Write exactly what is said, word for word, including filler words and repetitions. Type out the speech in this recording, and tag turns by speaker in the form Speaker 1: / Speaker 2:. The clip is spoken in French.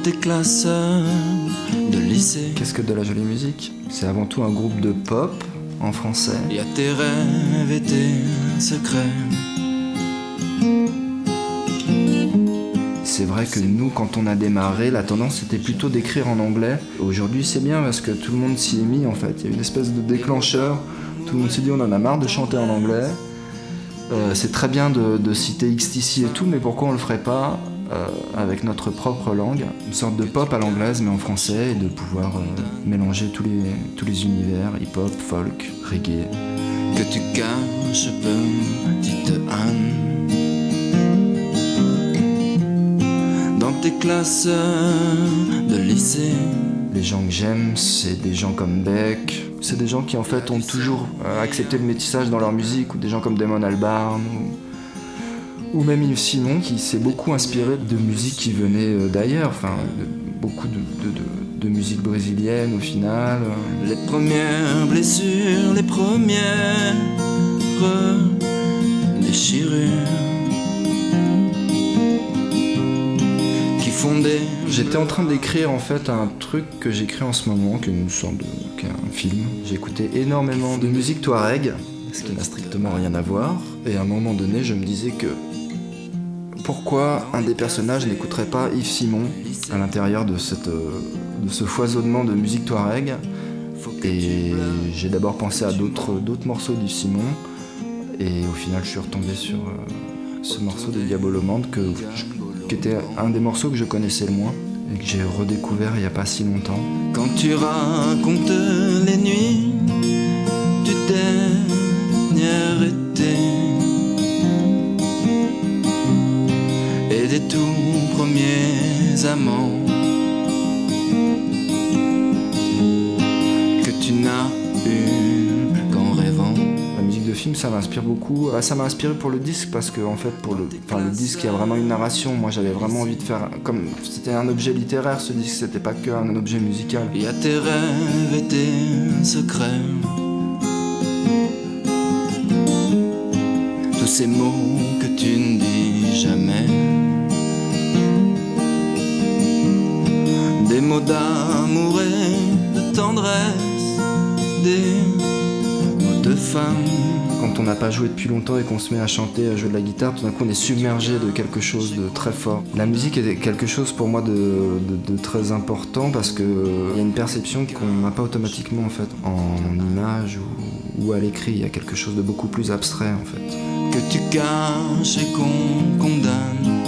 Speaker 1: tes classes de lycée.
Speaker 2: Qu'est-ce que de la jolie musique? C'est avant tout un groupe de pop en français.
Speaker 1: Il y a tes rêves et tes secrets.
Speaker 2: C'est vrai que nous, quand on a démarré, la tendance était plutôt d'écrire en anglais. Aujourd'hui, c'est bien parce que tout le monde s'y est mis en fait. Il y a une espèce de déclencheur. Tout le monde s'est dit on en a marre de chanter en anglais. Euh, c'est très bien de, de citer X T C et tout, mais pourquoi on le ferait pas euh, avec notre propre langue? Une sorte de pop à l'anglaise mais en français, et de pouvoir euh, mélanger tous les, tous les univers, hip-hop, folk, reggae.
Speaker 1: Que tu caches, petite Anne, dans tes classes de lycée.
Speaker 2: Les gens que j'aime, c'est des gens comme Beck. C'est des gens qui en fait ont toujours euh, accepté le métissage dans leur musique, ou des gens comme Damon Albarn, ou, ou même Yves Simon, qui s'est beaucoup inspiré de musique qui venait euh, d'ailleurs, enfin de, beaucoup de, de, de, de musique brésilienne au final.
Speaker 1: Les premières blessures, les premières déchirures qui fondaient.
Speaker 2: J'étais en train d'écrire en fait un truc que j'écris en ce moment, qui est une sorte de, qui est un film. J'ai écouté énormément de musique touareg, ce qui n'a strictement rien à voir. Et à un moment donné, je me disais que pourquoi un des personnages n'écouterait pas Yves Simon à l'intérieur de, cette, de ce foisonnement de musique touareg. Et j'ai d'abord pensé à d'autres d'autres morceaux d'Yves Simon, et au final, je suis retombé sur euh, ce morceau de Diabolomande que je, qui était un des morceaux que je connaissais le moins et que j'ai redécouvert il n'y a pas si longtemps.
Speaker 1: Quand tu racontes les nuits du dernier été et des tout premiers amants que tu n'as eu qu'en rêvant.
Speaker 2: La musique de film, ça m'inspire beaucoup. Ça m'a inspiré pour le disque parce que en fait, pour le, enfin, le disque, il y a vraiment une narration. Moi, j'avais vraiment envie de faire comme c'était un objet littéraire. Ce disque, c'était pas qu'un objet musical.
Speaker 1: Il y a tes rêves et tes secrets, tous ces mots que tu ne dis jamais, des mots d'amour et de tendresse, des mots de femme.
Speaker 2: Quand on n'a pas joué depuis longtemps et qu'on se met à chanter, à jouer de la guitare, tout d'un coup on est submergé de quelque chose de très fort. La musique est quelque chose pour moi de, de, de très important parce qu'il y a une perception qu'on n'a pas automatiquement en fait, en image ou, ou à l'écrit. Il y a quelque chose de beaucoup plus abstrait en fait.
Speaker 1: Que tu caches et qu'on condamne.